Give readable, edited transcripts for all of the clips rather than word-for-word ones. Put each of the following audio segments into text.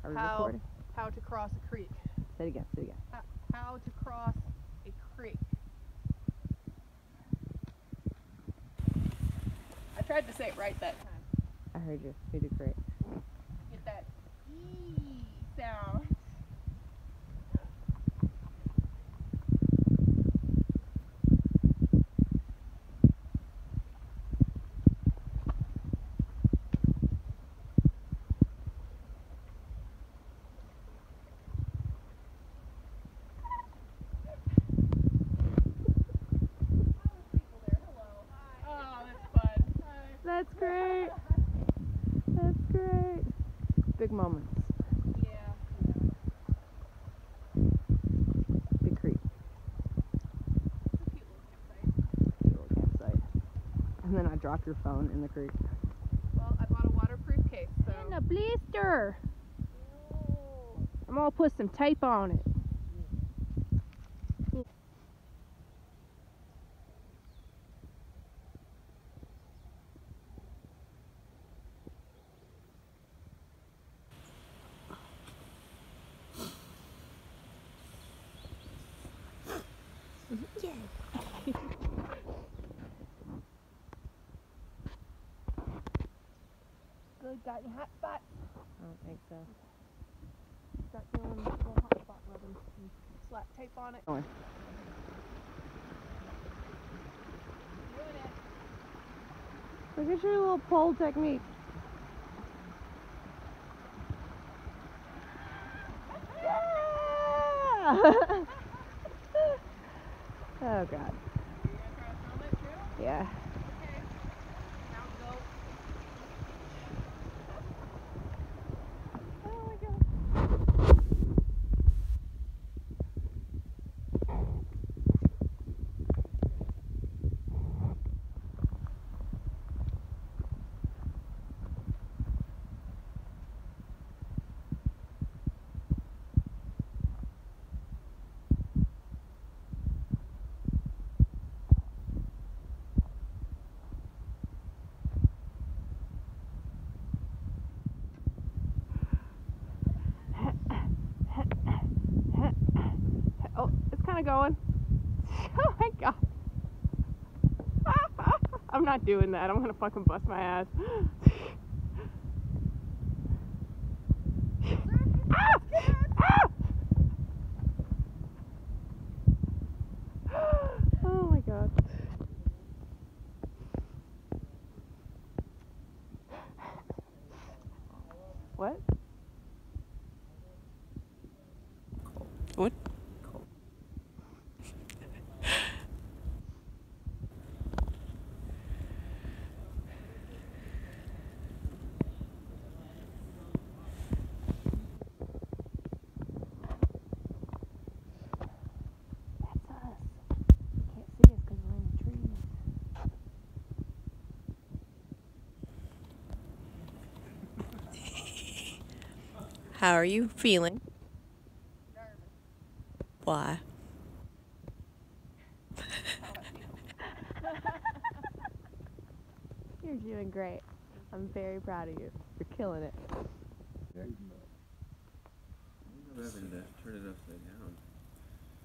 Are we recording? How to cross a creek. Say it again, say it again. How to cross a creek. I tried to say it right that time. I heard you. You did great. Get that E sound. That's great. That's great. Big moments. Yeah. Big creek. It's a cute little campsite. Cute little campsite. And then I dropped your phone in the creek. Well, I bought a waterproof case, so. And a blister. Ew. I'm gonna put some tape on it. Good, got your hot spot? I don't think so. Start feeling a little hot spot rubbing. Slap tape on it. Going. Doing it. Look at your little pole technique. Yeah! Oh God. Are you gonna try to film it too? Yeah. Okay. Now go. Oh my God. Oh, it's kind of going. Oh my God. I'm not doing that. I'm gonna fucking bust my ass. Ah! Ah! Oh my God. What? What? That's us. Can't see us because we're in the trees. How are you feeling? Nervous. Why? You're doing great. I'm very proud of you. You're killing it. Turn it upside down.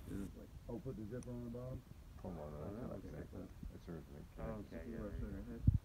Oh, put the zipper on the bottom? Hold on, That's her. okay.